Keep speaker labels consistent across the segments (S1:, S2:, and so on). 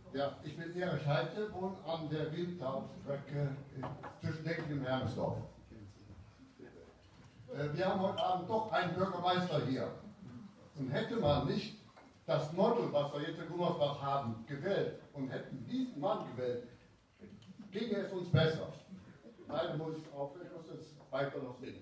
S1: Ja, ich bin Erich Heite, wohne an der Wildtalstrecke zwischen Decken und Hermesdorf. Wir haben heute Abend doch einen Bürgermeister hier. Und hätte man nicht das Motto, was wir jetzt in Gummersbach haben, gewählt und hätten diesen Mann gewählt, ginge es uns besser. Leider muss ich aufhören, ich muss jetzt weiter noch singen.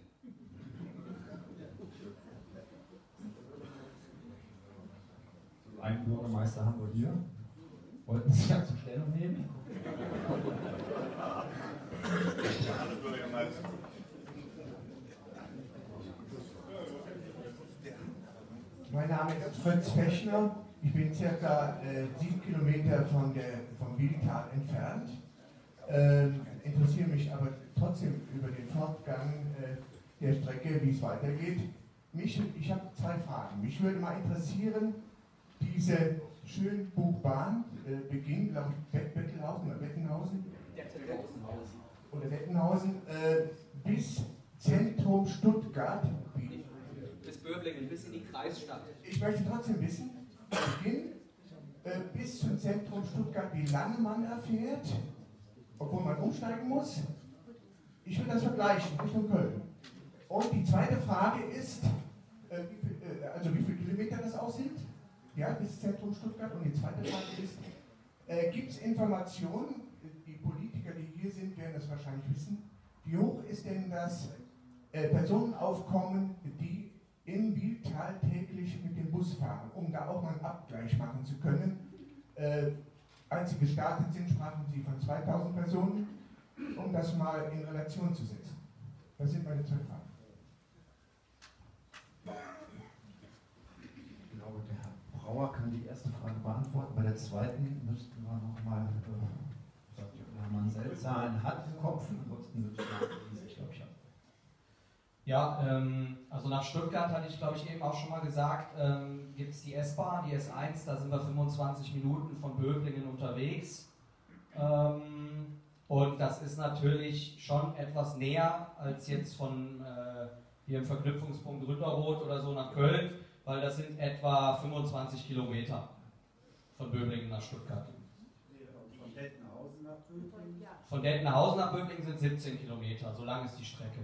S2: Einen Bürgermeister haben wir hier. Wollten Sie dazu Stellung nehmen?
S3: Mein Name ist Fritz Fechner. Ich bin ca. 7 Kilometer vom Wildtal entfernt. Interessiere mich aber trotzdem über den Fortgang der Strecke, wie es weitergeht. Ich habe 2 Fragen. Mich würde mal interessieren, diese Schönbuchbahn beginnt, glaube ich, Bettelhausen oder Bettenhausen? Oder Wettenhausen bis Zentrum Stuttgart.
S4: Bis Böblingen, bis in die Kreisstadt.
S3: Ich möchte trotzdem wissen, Beginn bis zum Zentrum Stuttgart, wie lange man erfährt, obwohl man umsteigen muss. Ich will das vergleichen Richtung Köln. Und die zweite Frage ist, wie viele Kilometer das aussieht, ja, bis Zentrum Stuttgart. Und die zweite Frage ist, gibt es Informationen, die Politiker, die hier sind, werden das wahrscheinlich wissen, wie hoch ist denn das Personenaufkommen, die im Wildtal täglich mit dem Bus fahren, um da auch mal einen Abgleich machen zu können. Als Sie gestartet sind, sprachen Sie von 2000 Personen, um das mal in Relation zu setzen. Das sind meine 2 Fragen.
S2: Ich glaube, der Herr Brauer kann die erste Frage beantworten. Bei der zweiten müssten wir nochmal, Herr Mansell Zahlen hat im Kopf, ansonsten würde ich sagen, ich glaube, ich habe.
S4: Ja, also nach Stuttgart hatte ich, glaube ich, eben auch schon mal gesagt, gibt es die S-Bahn, die S1, da sind wir 25 Minuten von Böblingen unterwegs. Und das ist natürlich schon etwas näher als jetzt von hier im Verknüpfungspunkt Rütterroth oder so nach Köln, weil das sind etwa 25 Kilometer von Böblingen nach Stuttgart.
S5: Von Dettenhausen nach Böblingen?
S4: Von Dettenhausen nach Böblingen sind 17 Kilometer, so lang ist die Strecke.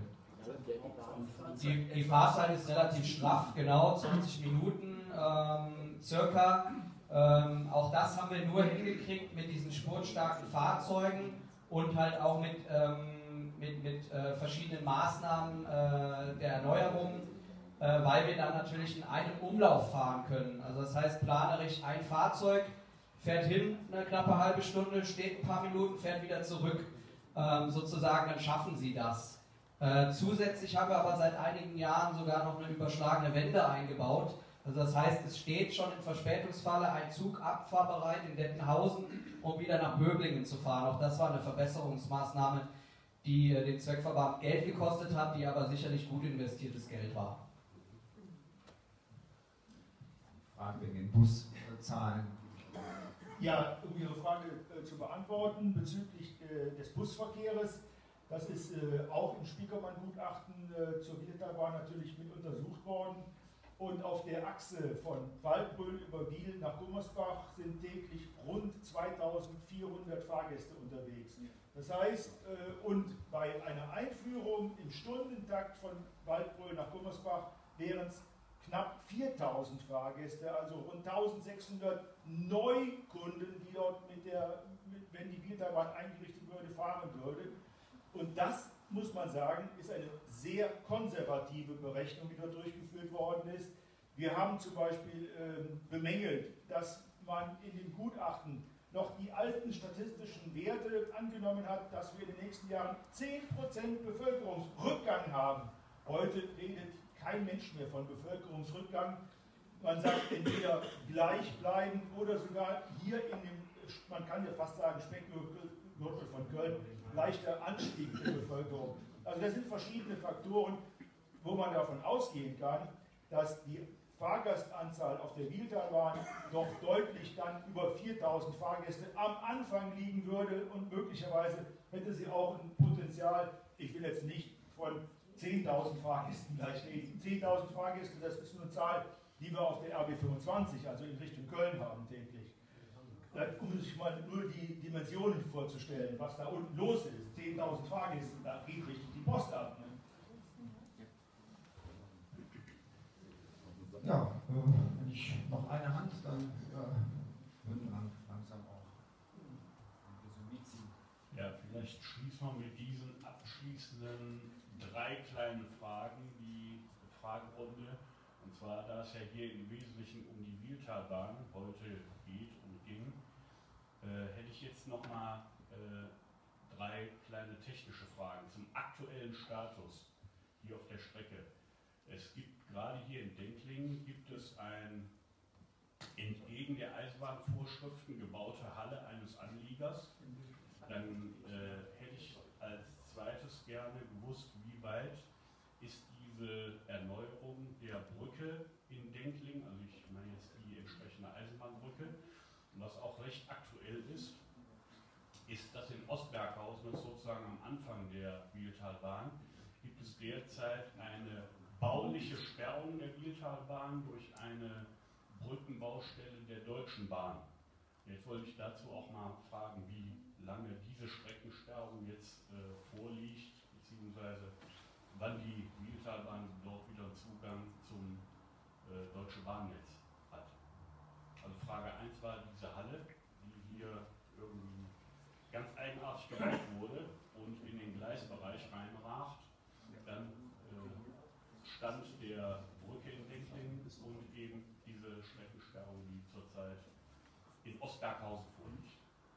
S4: Die Fahrzeit ist relativ straff, genau, 20 Minuten circa. Auch das haben wir nur hingekriegt mit diesen spurstarken Fahrzeugen und halt auch mit verschiedenen Maßnahmen der Erneuerung, weil wir dann natürlich in einem Umlauf fahren können. Also das heißt planerisch, ein Fahrzeug fährt hin eine knappe halbe Stunde, steht ein paar Minuten, fährt wieder zurück. Sozusagen, dann schaffen sie das. Zusätzlich haben wir aber seit einigen Jahren sogar noch eine überschlagene Wende eingebaut. Also das heißt, es steht schon im Verspätungsfalle ein Zug abfahrbereit in Dettenhausen, um wieder nach Böblingen zu fahren. Auch das war eine Verbesserungsmaßnahme, die den Zweckverband Geld gekostet hat, die aber sicherlich gut investiertes Geld war.
S2: Fragen wegen den Buszahlen.
S6: Ja, um Ihre Frage zu beantworten bezüglich des Busverkehrs. Das ist auch im Spiekermann-Gutachten zur Wildtalbahn natürlich mit untersucht worden. Und auf der Achse von Waldbröl über Wiel nach Gummersbach sind täglich rund 2400 Fahrgäste unterwegs. Das heißt, und bei einer Einführung im Stundentakt von Waldbröl nach Gummersbach wären es knapp 4000 Fahrgäste, also rund 1600 Neukunden, die dort wenn die Wildtalbahn eingerichtet würde, fahren würde. Und das, muss man sagen, ist eine sehr konservative Berechnung, die dort durchgeführt worden ist. Wir haben zum Beispiel bemängelt, dass man in dem Gutachten noch die alten statistischen Werte angenommen hat, dass wir in den nächsten Jahren 10% Bevölkerungsrückgang haben. Heute redet kein Mensch mehr von Bevölkerungsrückgang. Man sagt entweder gleichbleibend oder sogar hier in dem, man kann ja fast sagen, Speckgürtel von Köln, leichter Anstieg der Bevölkerung. Also das sind verschiedene Faktoren, wo man davon ausgehen kann, dass die Fahrgastanzahl auf der Wildtalbahn doch deutlich dann über 4000 Fahrgäste am Anfang liegen würde und möglicherweise hätte sie auch ein Potenzial, ich will jetzt nicht von 10.000 Fahrgästen gleich reden. 10.000 Fahrgäste, das ist eine Zahl, die wir auf der RB 25, also in Richtung Köln haben täglich. um sich mal nur die Dimensionen vorzustellen, was da unten los ist. 10.000 Fahrgäste, da geht richtig die Post ab. Ne?
S2: Ja, wenn ich noch eine Hand, dann würden wir langsam auch Resümee ziehen.
S7: Ja, vielleicht schließen wir mit diesen abschließenden 3 kleinen Fragen die Fragerunde. Und zwar, da es ja hier im Wesentlichen um die Wiehltalbahn heute geht und ging, hätte ich jetzt nochmal 3 kleine technische Fragen zum aktuellen Status hier auf der Strecke. Es gibt gerade hier in Denklingen gibt es ein entgegen der Eisenbahnvorschriften gebaute Halle eines Anliegers. Dann hätte ich als zweites gerne gewusst, wie weit ist diese Erneuerung der Brücke in Denklingen, also ich meine jetzt die entsprechende Eisenbahnbrücke, und was auch recht aktuell ist, dass in Ostberghausen, das sozusagen am Anfang der Wiehltalbahn, gibt es derzeit eine bauliche Sperrung der Wiehltalbahn durch eine Brückenbaustelle der Deutschen Bahn. Jetzt wollte ich dazu auch mal fragen, wie lange diese Streckensperrung jetzt vorliegt, beziehungsweise wann die Wiehltalbahn dort wieder Zugang zum Deutschen Bahnnetz hat. Also Frage 1 war diese Halle, die hier irgendwie ganz eigenartig gebaut wurde und in den Gleisbereich reinragt. Dann Stand der Brücke in Denklingen und eben diese Streckensperrung, die zurzeit in Ostberghausen vorliegt.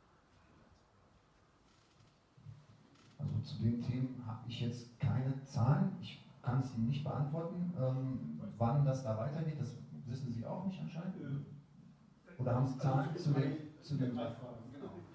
S2: Also zu den Themen habe ich jetzt keine Zahlen. Ich kann es Ihnen nicht beantworten. Wann das da weitergeht, das wissen Sie auch nicht anscheinend. Oder haben Sie Zahlen zu den 3 Fragen?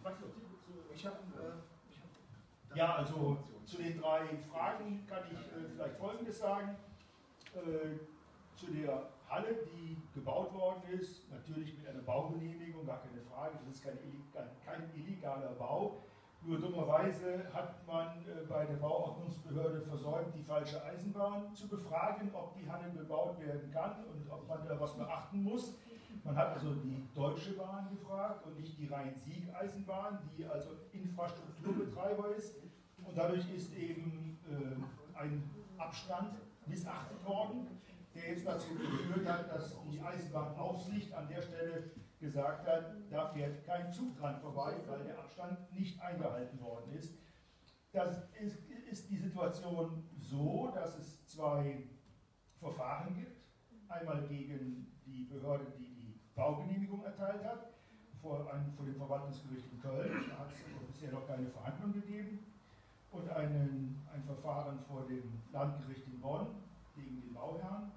S6: Ja, also zu den 3 Fragen kann ich vielleicht Folgendes sagen. Zu der Halle, die gebaut worden ist, natürlich mit einer Baugenehmigung, gar keine Frage, das ist kein illegaler Bau. Nur dummerweise hat man bei der Bauordnungsbehörde versäumt, die falsche Eisenbahn zu befragen, ob die Halle bebaut werden kann und ob man da was beachten muss. Man hat also die Deutsche Bahn gefragt und nicht die Rhein-Sieg-Eisenbahn, die also Infrastrukturbetreiber ist. Und dadurch ist eben ein Abstand missachtet worden, der jetzt dazu geführt hat, dass die Eisenbahnaufsicht an der Stelle gesagt hat, da fährt kein Zug dran vorbei, weil der Abstand nicht eingehalten worden ist. Das ist die Situation so, dass es 2 Verfahren gibt. Einmal gegen die Behörde, die die Baugenehmigung erteilt hat, vor dem Verwaltungsgericht in Köln. Da hat es bisher noch keine Verhandlung gegeben. Und ein Verfahren vor dem Landgericht in Bonn gegen den Bauherrn.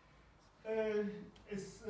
S6: Es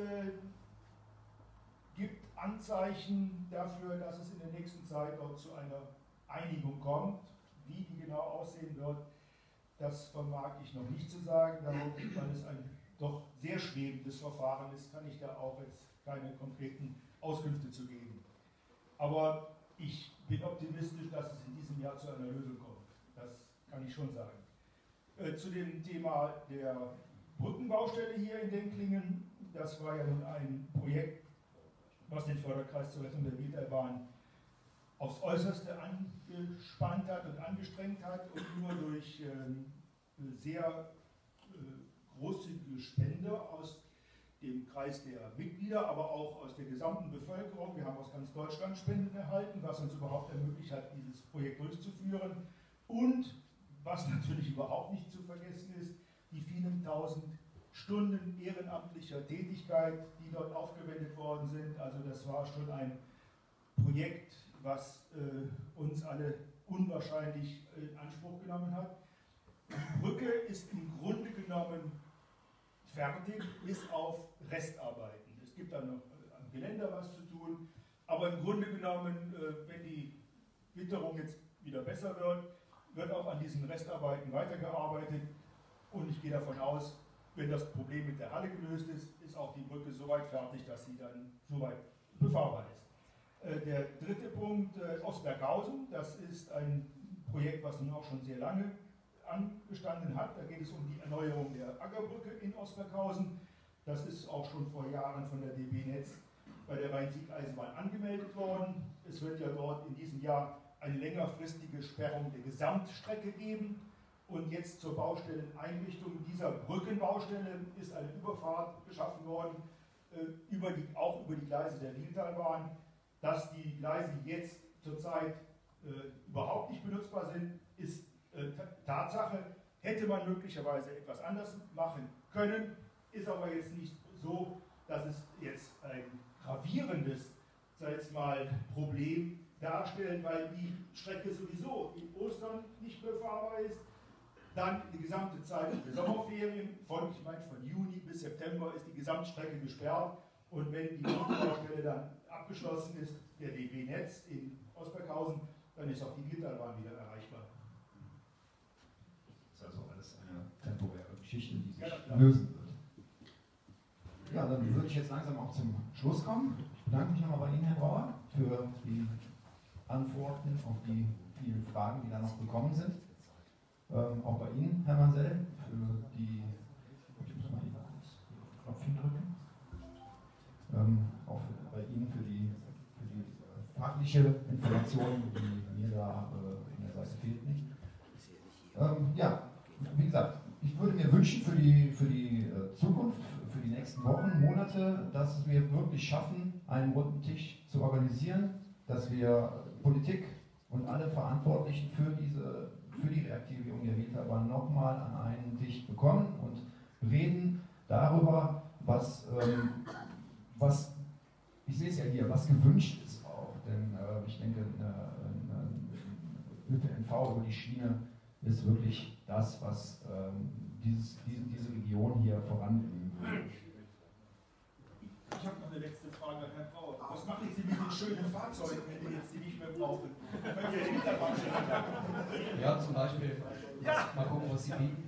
S6: gibt Anzeichen dafür, dass es in der nächsten Zeit auch zu einer Einigung kommt. Wie die genau aussehen wird, das vermag ich noch nicht zu sagen. Weil es ein doch sehr schwebendes Verfahren ist, kann ich da auch jetzt keine konkreten Auskünfte zu geben. Aber ich bin optimistisch, dass es in diesem Jahr zu einer Lösung kommt. Das kann ich schon sagen. Zu dem Thema der Brückenbaustelle hier in Denklingen, das war ja nun ein Projekt, was den Förderkreis zur Rettung der Wiehltalbahn aufs Äußerste angespannt hat und angestrengt hat und nur durch sehr großzügige Spende aus dem Kreis der Mitglieder, aber auch aus der gesamten Bevölkerung. Wir haben aus ganz Deutschland Spenden erhalten, was uns überhaupt ermöglicht hat, dieses Projekt durchzuführen. Und was natürlich überhaupt nicht zu vergessen ist, die vielen tausend Stunden ehrenamtlicher Tätigkeit, die dort aufgewendet worden sind. Also das war schon ein Projekt, was uns alle unwahrscheinlich in Anspruch genommen hat. Die Brücke ist im Grunde genommen fertig, bis auf Restarbeiten. Es gibt dann noch am Geländer was zu tun, aber im Grunde genommen, wenn die Witterung jetzt wieder besser wird, wird auch an diesen Restarbeiten weitergearbeitet und ich gehe davon aus, wenn das Problem mit der Halle gelöst ist, ist auch die Brücke so weit fertig, dass sie dann soweit befahrbar ist. Der dritte Punkt, Ostberghausen, das ist ein Projekt, was nun auch schon sehr lange angestanden hat. Da geht es um die Erneuerung der Aggerbrücke in Ostberghausen. Das ist auch schon vor Jahren von der DB Netz bei der Rhein-Sieg-Eisenbahn angemeldet worden. Es wird ja dort in diesem Jahr eine längerfristige Sperrung der Gesamtstrecke geben. Und jetzt zur Baustelleneinrichtung dieser Brückenbaustelle ist eine Überfahrt geschaffen worden, auch über die Gleise der Rieltalbahn. Dass die Gleise jetzt zurzeit überhaupt nicht benutzbar sind, ist Tatsache. Hätte man möglicherweise etwas anders machen können, ist aber jetzt nicht so, dass es jetzt ein gravierendes, sag ich mal, Problem darstellt, weil die Strecke sowieso in Ostern nicht befahrbar ist. Dann die gesamte Zeit der Sommerferien, von Juni bis September ist die Gesamtstrecke gesperrt. Und wenn die Baustelle dann abgeschlossen ist, der DB-Netz in Osberghausen, dann ist auch die Rieltalbahn wieder erreichbar.
S2: Das ist also alles eine temporäre Geschichte, die sich lösen wird. Ja, dann würde ich jetzt langsam auch zum Schluss kommen. Ich bedanke mich nochmal bei Ihnen, Herr Brauer, für die Antworten auf die vielen Fragen, die da noch gekommen sind. Auch bei Ihnen, Herr Mansell, für die, ich muss mal hier kurz den Knopf drücken. Auch bei Ihnen für die fachliche Information, die mir da in der Seite fehlt nicht. Ja, wie gesagt, ich würde mir wünschen für die Zukunft, für die nächsten Wochen, Monate, dass wir wirklich schaffen, einen runden Tisch zu organisieren, dass wir Politik und alle Verantwortlichen für die Reaktivierung der Rieltalbahn nochmal an einen Tisch bekommen und reden darüber, was ich sehe es ja hier, was gewünscht ist auch, denn ich denke, ÖPNV über die Schiene ist wirklich das, was diese Region hier voranbringen will.
S6: Ich habe noch eine letzte Frage, Herr Brauer. Was machen Sie mit den schönen Fahrzeugen, wenn Sie jetzt die nicht mehr brauchen?
S4: Ja, zum Beispiel. Mal gucken, was Sie bieten.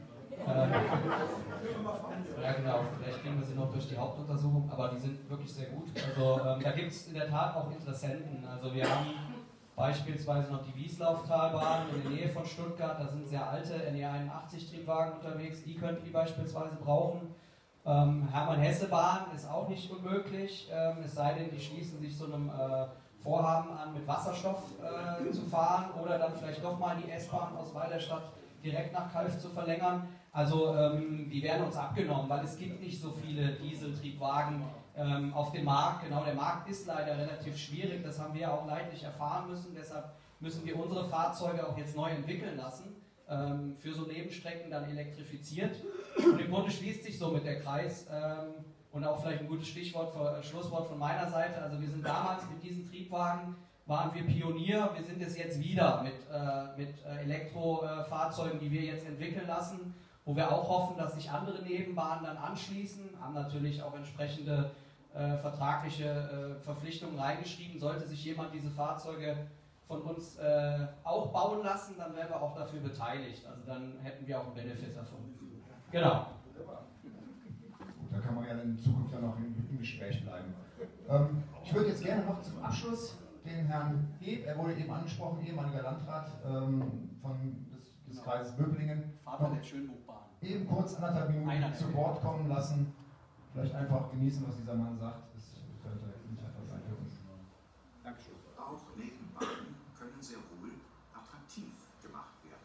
S4: Ja genau, vielleicht kriegen wir sie noch durch die Hauptuntersuchung, aber die sind wirklich sehr gut. Also da gibt es in der Tat auch Interessenten. Also wir haben beispielsweise noch die Wieslauftalbahn in der Nähe von Stuttgart, da sind sehr alte NE81-Triebwagen unterwegs, die könnten die beispielsweise brauchen. Hermann-Hesse-Bahn ist auch nicht unmöglich, es sei denn, die schließen sich so einem Vorhaben an, mit Wasserstoff zu fahren oder dann vielleicht doch mal die S-Bahn aus Weilerstadt direkt nach Calw zu verlängern. Also die werden uns abgenommen, weil es gibt nicht so viele Dieseltriebwagen auf dem Markt. Genau, der Markt ist leider relativ schwierig, das haben wir auch leidlich erfahren müssen. Deshalb müssen wir unsere Fahrzeuge auch jetzt neu entwickeln lassen, für so Nebenstrecken dann elektrifiziert. Und im Grunde schließt sich somit der Kreis und auch vielleicht ein gutes Schlusswort von meiner Seite. Also wir sind damals mit diesen Triebwagen, waren wir Pionier, wir sind es jetzt wieder mit Elektrofahrzeugen, die wir jetzt entwickeln lassen, wo wir auch hoffen, dass sich andere Nebenbahnen dann anschließen, haben natürlich auch entsprechende vertragliche Verpflichtungen reingeschrieben. Sollte sich jemand diese Fahrzeuge von uns auch bauen lassen, dann wären wir auch dafür beteiligt. Also dann hätten wir auch einen Benefit davon. Genau.
S2: Da kann man ja in Zukunft dann noch im Gespräch bleiben. Ich würde jetzt gerne noch zum Abschluss den Herrn Heb, er wurde eben angesprochen, ehemaliger Landrat des Kreises Böblingen,
S4: Vater der Schönbuchbahn.
S2: Eben kurz 1,5 Minuten zu Wort kommen lassen. Vielleicht einfach genießen, was dieser Mann sagt. Das könnte einfach sein für uns.
S8: Dankeschön. Auch Nebenbahnen können sehr wohl attraktiv gemacht werden.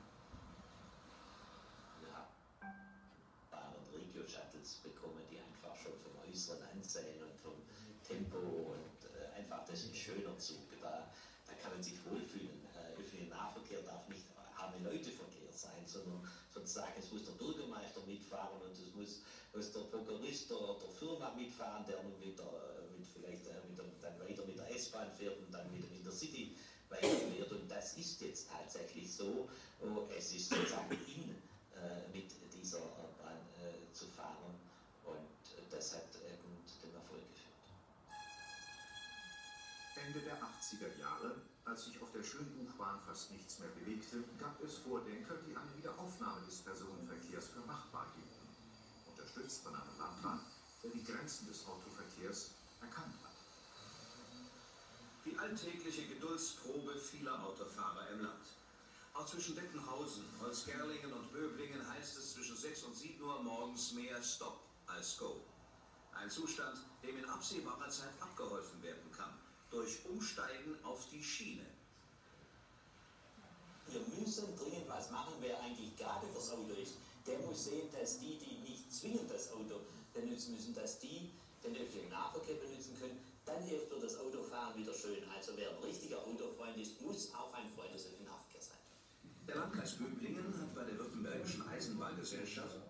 S9: Ja, Bahn- und Regio-Shuttles bekommen die einfach schon vom äußeren Ansehen und vom Tempo und einfach das ist ein schöner Zug. Da kann man sich wohlfühlen. Öffentlicher Nahverkehr darf nicht arme Leuteverkehr sein, sondern sozusagen es muss der Bürgermeister mitfahren und es muss der Prokurist der Firma mitfahren, der nun dann weiter mit der S-Bahn fährt und dann mit dem Intercity weiterfährt. Und das ist jetzt tatsächlich so. Es ist sozusagen mit dieser Bahn zu fahren und das hat eben den Erfolg geführt.
S8: Ende der 80er Jahre, als sich auf der Schönbuchbahn fast nichts mehr bewegte, gab es Vordenker, die eine Wiederaufnahme des Personenverkehrs für machbar hielten. Unterstützt von einem Landrat, der die Grenzen des Autoverkehrs erkannt hat.
S10: Die alltägliche Geduldsprobe vieler Autofahrer im Land. Auch zwischen Beckenhausen, Holzgerlingen und Böblingen heißt es zwischen 6 und 7 Uhr morgens mehr Stop als Go. Ein Zustand, dem in absehbarer Zeit abgeholfen werden kann, durch Umsteigen auf die Schiene.
S9: Wir müssen dringend was machen, wer eigentlich gerade fürs Auto ist. Der muss sehen, dass die nicht zwingend das Auto benutzen müssen, dass die den öffentlichen Nahverkehr benutzen können. Dann erst wird das Autofahren wieder schön. Also wer ein richtiger Autofreund ist, muss auch ein Freund des öffentlichen Nahverkehrs sein.
S10: Der Landkreis Böblingen hat bei der Württembergischen Eisenbahngesellschaft